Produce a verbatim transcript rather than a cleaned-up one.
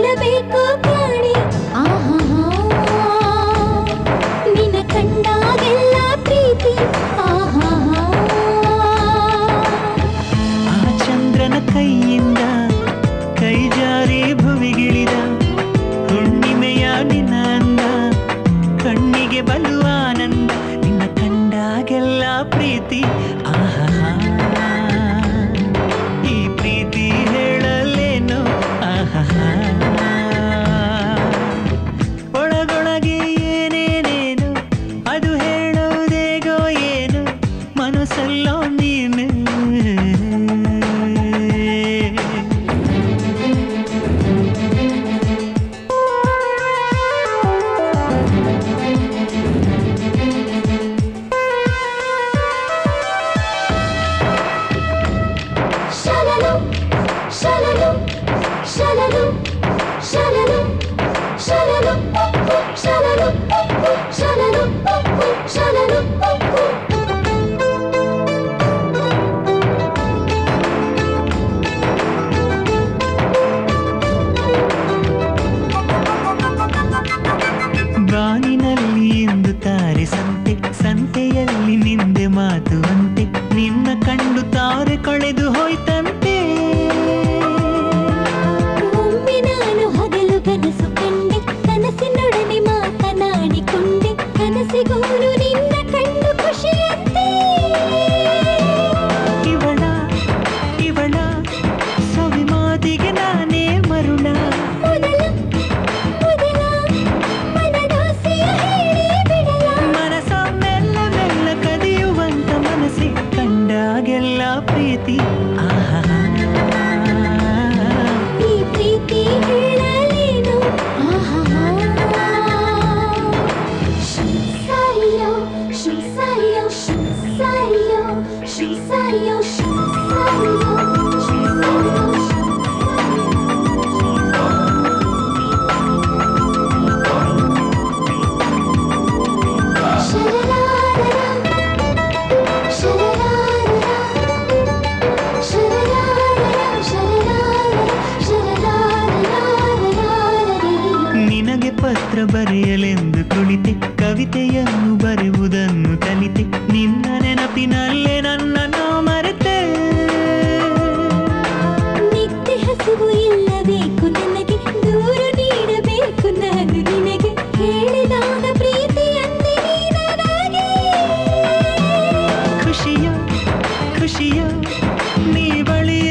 ಹೇಳಬೇಕು ಪ್ರಾಣಿ ಆಹಾ ನಿನ್ನ ಕಂಡಾಗೆಲ್ಲ ಪ್ರೀತಿ ಆಹಾ ಆ ಚಂದ್ರನ ಕೈಯಿಂದ ಕೈ ಜಾರಿ ಭುವಿಗಿಳಿದ ಹುಣ್ಣಿಮೆಯ ನಿನ್ನ ಅಂದ ಕಣ್ಣಿಗೆ ಬಲು ಆನಂದ ನಿನ್ನ ಕಂಡಾಗೆಲ್ಲ ಪ್ರೀತಿ ಆಹಾ ಈ ಪ್ರೀತಿ ಹೇಳಲೇನು ಆಹಾ ಒಳಗೊಳಗೆ ಏನೇನೇನು ಅದು ಹೇಳೋದೇಗೋ ಏನು ಮನಸ್ಸಲ್ಲೋ ನೀನು ಬಾನಿನಲ್ಲಿ ಇಂದು ತಾರೆ ಸಂತೆ ಸಂತೆಯಲ್ಲಿ ನಿಂದೆ ಮಾತು ಅಂತೆ ನಿನ್ನ ಕಂಡು ತಾರೆ ಕಳೆದು ಹೋಯ್ತಂತೆ ಒಮ್ಮೆ ನಾನು ಹಗಲು ಕನಸು ಕಂಡೆ ಕನಸಿನೊಡನೆ ಮಾತನಾಡಿಕೊಂಡೆ ಕನಸಿಗೋರು ನಿನ್ನ ಕಂಡು ಖುಷಿಯಂತೆ ಇವಳ ಇವಳ ಸವಿ ಮಾತಿಗೆ ನಾನೇ ಮರುಳ ಮೊದಲ ಮೊದಲ ಮನದಾಸೆಯ ಹೇಳಿ ಬಿಡಲ ಮನಸ ಮೆಲ್ಲ ಮೆಲ್ಲ ಕದಿಯುವಂತ ಮನಸ್ಸೆ ಕಂಡಾಗೆಲ್ಲ ಪ್ರೀತಿ ಆಹಾ ಈ ಪ್ರೀತಿ ಹೇಳಲೇನು ಆಹಾ ಶ್ರೀ ಸಾಯಿಯೋ ಶ್ರೀ ಸಾಯಿಯೋ ಶ್ರೀ ಸಾಯಿಯೋ ಶ್ರೀ ಸಾಯಿಯೋ ಶ್ರೀ ಸಾಯಿಯೋ ಶ್ರೀ ಸಾಯಿಯೋ ನಿನಗೆ ಪತ್ರ ಬರೆಯಲೆಂದು ಕುಳಿತೆ ಕವಿತೆಯನ್ನು ಬರೆಯುವುದನ್ನು ಕಲಿತೆ ನಿನ್ನ ನೆನಪಿನಲ್ಲೇ ನನ್ನನ್ನು ಮರೆತೆ ನಿತ್ಯ ಹಸಿವು ಇಲ್ಲಬೇಕು ನನಗೆ ದೂರು ನೀಡಬೇಕು ನಾನು ನಿನಗೆ ಹೇಳಿದಾಗ ಪ್ರೀತಿ ಅಂದೆ ನನಗೆ ಖುಷಿಯ ಖುಷಿಯ ನೀ ಬಳಿಯ